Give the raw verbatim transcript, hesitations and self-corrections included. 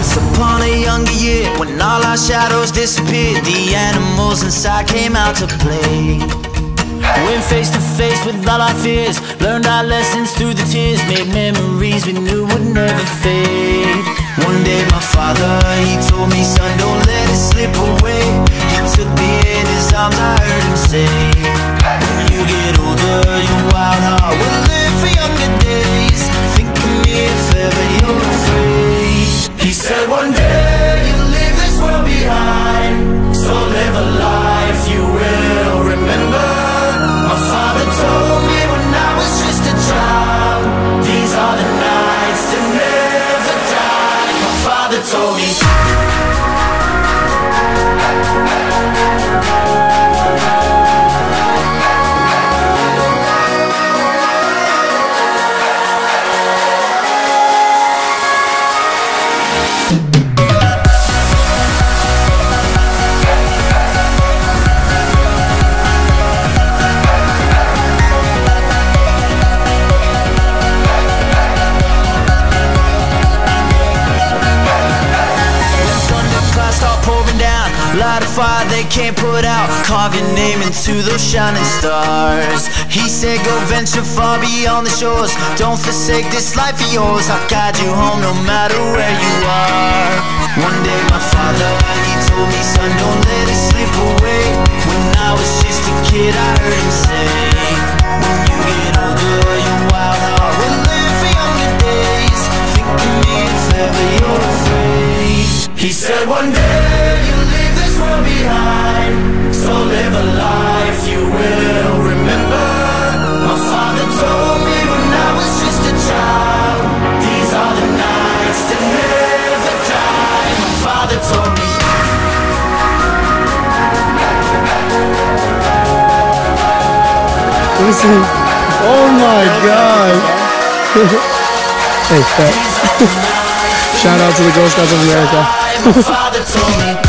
Once upon a younger year, when all our shadows disappeared, the animals inside came out to play. Went face to face with all our fears, learned our lessons through the tears, made memories we knew would never fade. One day my father, he told me, son, don't let it slip away. He took me in his arms, I heard him say, when you get older, your wild heart will live for younger days. Think of me if ever you're afraid. He said one day you'll leave this world behind, so live a life you will remember. My father told me when I was just a child, these are the nights that never die. My father told me. Light a fire they can't put out, carve your name into those shining stars. He said go venture far beyond the shores, don't forsake this life of yours. I'll guide you home no matter where you are. One day my father, he told me, son, don't let it slip away. When I was just a kid I heard him say, when you get older your wild heart will live for younger days. Think of me if ever you're afraid. He said one day you'll leave this world behind, so live a life you will remember. My father told me when I was just a child, these are the nights that never die. My father told me. Listen, oh my god. Hey, Fat. Shout out to the Girl Scouts of America. My father told me.